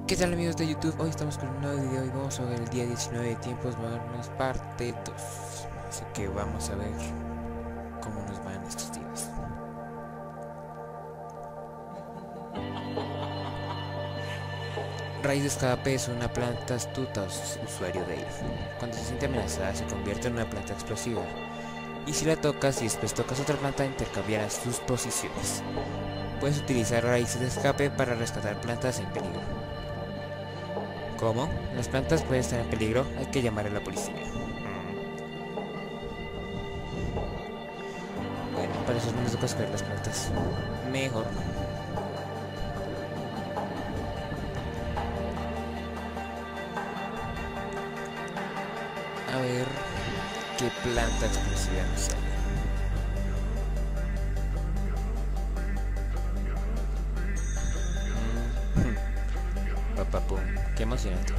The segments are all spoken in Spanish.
¿Qué tal amigos de YouTube? Hoy estamos con un nuevo video y vamos a ver el día 19 de tiempos modernos parte 2. Así que vamos a ver cómo nos van estos días. Raíz de escape es una planta astuta, usuario de ella. Cuando se siente amenazada se convierte en una planta explosiva. Y si la tocas y después tocas otra planta intercambiarás sus posiciones. Puedes utilizar raíces de escape para rescatar plantas en peligro. ¿Cómo? Las plantas pueden estar en peligro, hay que llamar a la policía. Bueno, para eso no nos toca escoger las plantas. Mejor. A ver qué planta explosiva nos sale. Papapum, qué emocionante.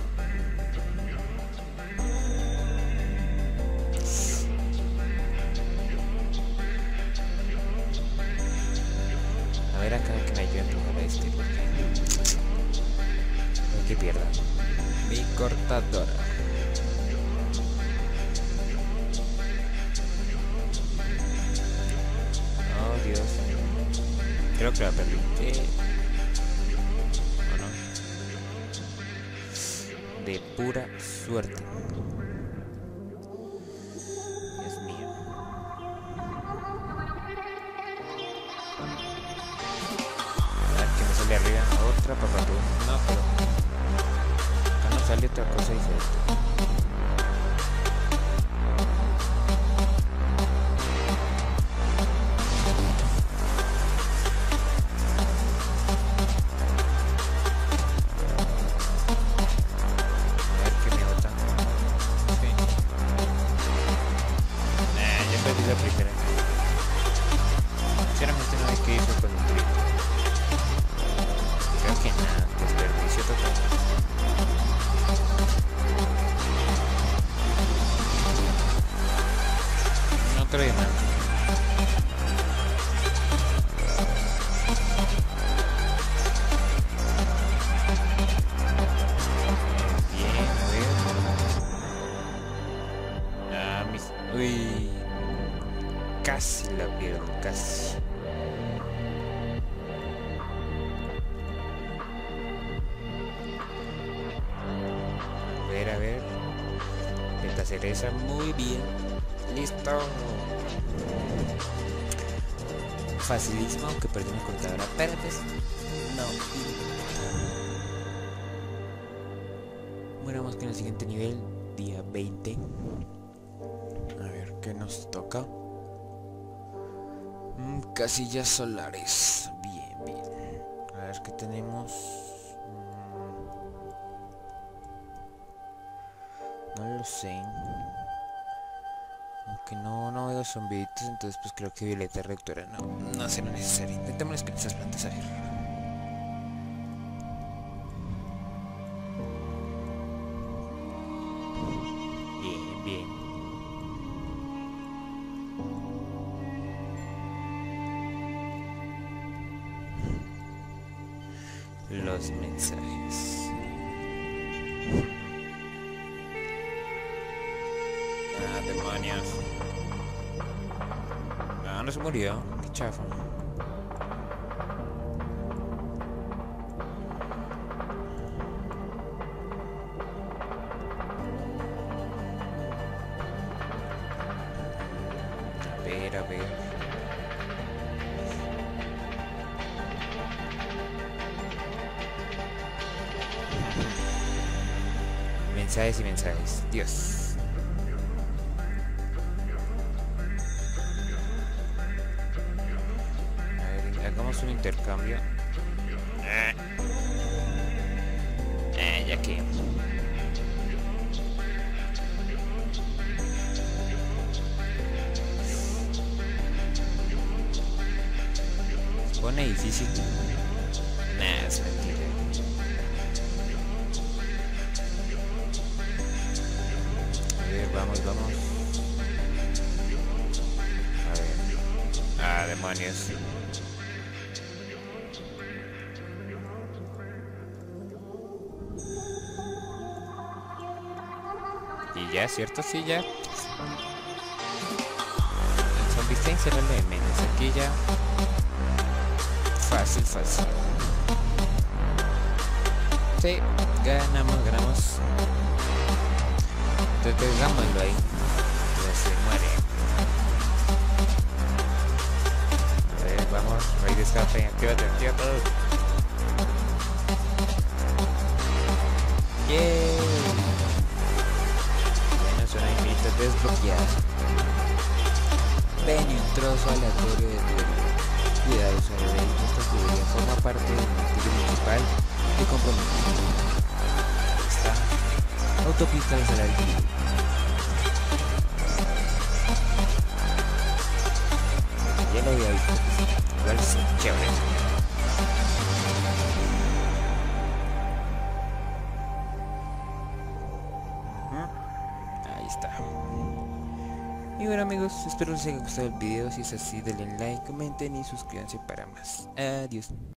A ver acá que me ayude a empujar a este porque no hay que pierda. Mi cortadora. Oh Dios. Creo que la perdí. De pura suerte. Dios mío. A ver que me sale arriba otra papatú. No, pero acá no sale otra cosa diferente. La primera. Sinceramente no hay que irse con un grito. Creo que nada, desperdicio total. Otro diamante. Bien, a ver. Uy. Casi la pierdo, casi. A ver. Esta cereza, muy bien. Listo. Facilísimo, aunque perdí mi cortadora. Pero pues, no. Bueno, vamos con el siguiente nivel, día 20. A ver qué nos toca. Casillas solares. Bien, bien. A ver qué tenemos. No lo sé. Aunque no veo zombitos, entonces pues creo que violeta reactora no será necesario. Intentémosles con esas plantas a ver. Bien, bien. Los mensajes. Ah, demonios. Ah, no se murió. Qué chafa. A ver. Mensajes y mensajes. Dios. A ver, hagamos un intercambio. Ya que. Se pone difícil. Nah, es mentira. Vamos. A ver. Ah, demonios. Y ya, ¿cierto? Sí, ya. El zombie está encerrado de menos. Aquí ya. Fácil, fácil. Sí, ganamos. Detengámoslo ahí. Ya se muere. A ver, vamos. Rey de escape. Actívate. Yay. Bueno, zona invita desbloqueada. Ven y un trozo aleatorio de tubería. Cuidado, usuario de ello. Esta tubería forma parte del martillo principal de compromiso. Está. Autopista de Saladillo. Ya lo había visto. Igual es chévere. Ahí está. Y bueno amigos, espero les haya gustado el video. Si es así, denle like, comenten y suscríbanse para más. Adiós.